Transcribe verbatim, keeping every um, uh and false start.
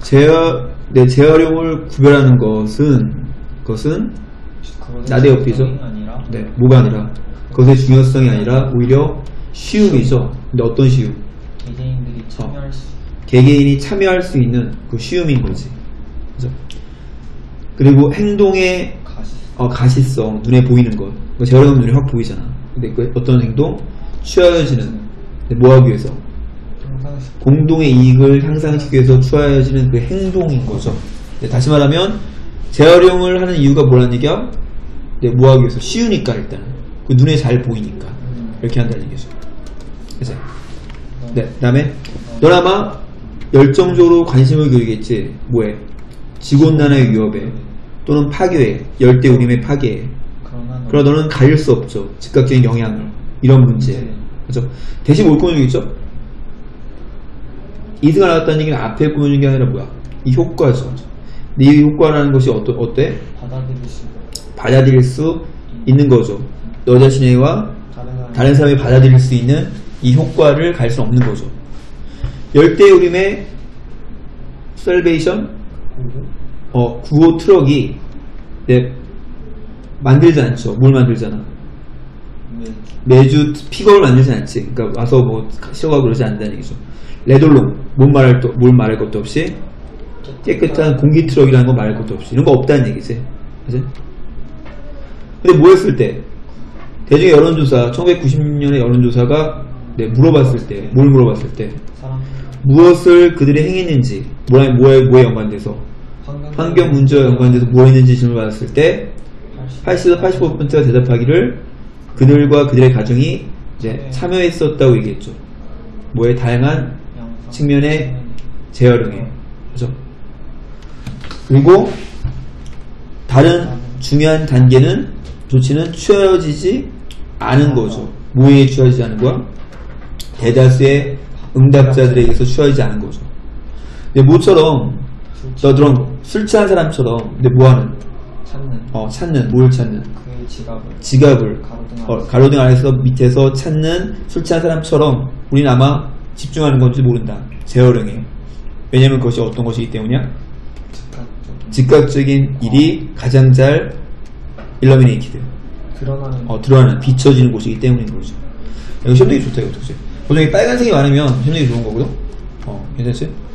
재활, 네, 재활용을 구별하는 것은, 것은, 나대역비죠? 네, 뭐가 아니라, 그것의 중요성이 아니라, 오히려 쉬움이죠. 근데 어떤 쉬움? 개개인들이 참여할 어, 수 개개인이 참여할 수 있는 그 쉬움인 거지. 그죠? 그리고 행동의 가시. 어, 가시성, 눈에 보이는 것. 재활용은 눈에 확 보이잖아. 근데 그 어떤 행동? 취하여지는, 뭐 하기 위해서? 항상 공동의 이익을 향상시키기 위해서 취하여지는 그 행동인 거죠. 네, 다시 말하면 재활용을 하는 이유가 뭐라는 얘기야? 네, 뭐 하기 위해서? 쉬우니까 일단 그 눈에 잘 보이니까 이렇게 한다는 얘기죠. 그래서 네, 그 다음에 넌 아마 열정적으로 관심을 기울이겠지. 뭐에? 지구온난화의 위협에 또는 파괴에, 열대우림의 파괴에. 그러나 너는 가릴 수 없죠. 즉각적인 영향을, 이런 문제. 그죠? 대신 뭘 꾸며주겠죠? 이득을 나왔다는 얘기는 앞에 꾸며주는 게 아니라 뭐야? 이 효과죠. 근데 이 효과라는 것이 어떠, 어때? 받아들일 수, 받아들일 수 있는 거죠. 너 자신과 다른, 다른 사람이 받아들일 수 있는 이 효과를 가릴 수 없는 거죠. 열대우림의 셀베이션 어, 구호 트럭이 네, 만들지 않죠. 뭘 만들잖아. 매주 픽업을 만들지 않지. 그러니까 와서 뭐 쉬어가고 그러지 않는다는 얘기죠. 레돌롱, 뭘 말할, 또, 뭘 말할 것도 없이 깨끗한 공기 트럭이라는 거 말할 것도 없이 이런 거 없다는 얘기지. 그치? 근데 뭐 했을 때? 대중의 여론조사, 천구백구십 년의 여론조사가 네, 물어봤을 때, 뭘 물어봤을 때? 무엇을 그들이 행했는지, 뭐에, 뭐에, 뭐에 연관돼서? 환경 문제와 연관돼서 뭐 했는지 질문을 받았을 때, 팔십에서 팔십오 퍼센트가 대답하기를 그들과 그들의 가정이 이제 참여했었다고 얘기했죠. 뭐에 다양한 측면의 재활용에. 그죠? 그리고 다른 중요한 단계는 조치는 취하여지지 않은 거죠. 뭐에 취하여지지 않은 거야? 대다수의 응답자들에게서 취하여지지 않은 거죠. 근데 뭐처럼 너처럼 술 취한 사람처럼 근데 뭐하는? 찾는. 어 찾는 뭘 찾는? 그의 지갑을. 지갑을 가로등, 어, 가로등 아래서 밑에서 찾는 술 취한 사람처럼 우리는 아마 집중하는 건지 모른다. 재활용에. 왜냐면 그것이 어떤 것이기 때문이야? 즉각적인, 즉각적인 일이 가장 잘 일러미네이티드 드러나는 어, 드러나는 비춰지는 곳이기 때문인 거죠. 이거 시험되기 좋다 이거 어떡지? 보통 빨간색이 많으면 시험되기 좋은 거거든? 어, 괜찮지?